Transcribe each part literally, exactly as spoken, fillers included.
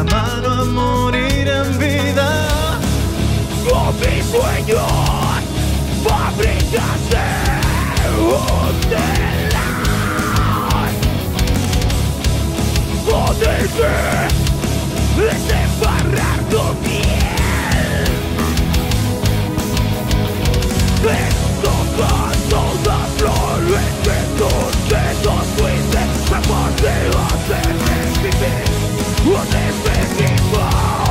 mano a morir en vida. Con mis sueños fabricaste un telar. Poderme desembarrar tu piel. Toca toda flor en que tus dedos fuiste capaz de hacerme vivir un espejismo.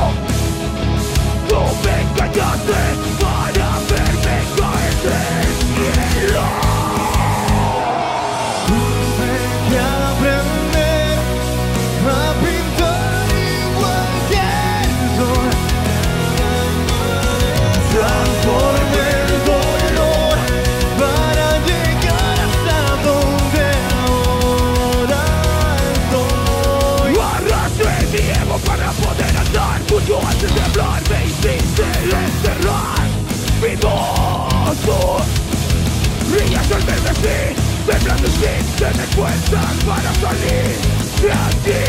Tú me engañaste para verme caer del cielo. Tuve que aprender a pintar igual que el sol. Transformé el dolor para llegar hasta donde ahora estoy. Arrastré mi ego para poder andar. Mucho antes de hablar me hiciste encerrar. Mi voz brillas al verme así, temblando sin tener fuerzas para salir de aquí.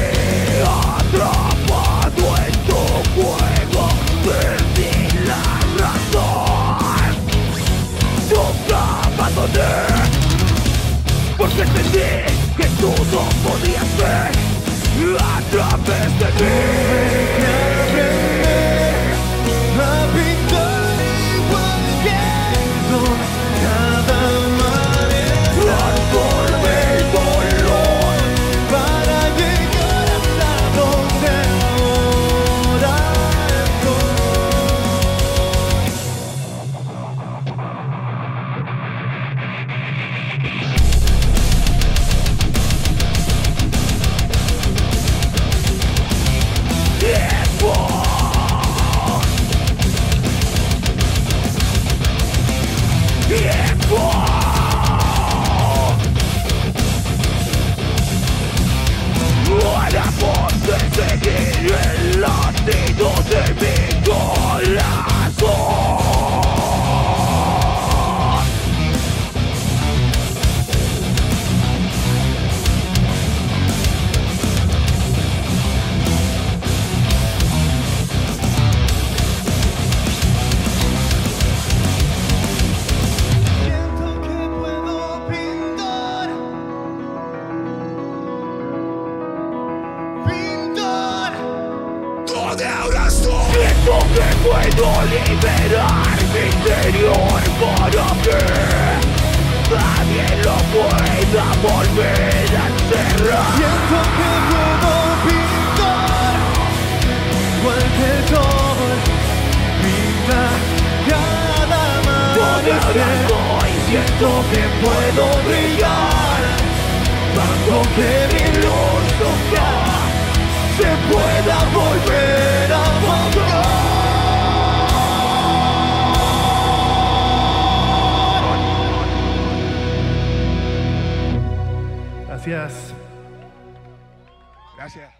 Atrapado en tu juego, perdí la razón. Nunca abandoné, porque entendí que tú no podías ver a través de mí. A pintar igual que el sol. Cada amanecer Transformé el dolor para llegar hasta donde ahora tiempo. Tiempo. Ahora puedo seguir el latido de mi corazón. siento que puedo pintar, pintar. ¿Dónde ahora estoy? Siento que puedo liberar mi interior para que nadie lo pueda volver a encerrar. Siento que puedo pintar igual que el sol. Pinta cada ¿Dónde ahora amanecer. estoy? Siento que puedo brillar, tanto que mi luz nunca se pueda volver a apagar. Gracias. Gracias.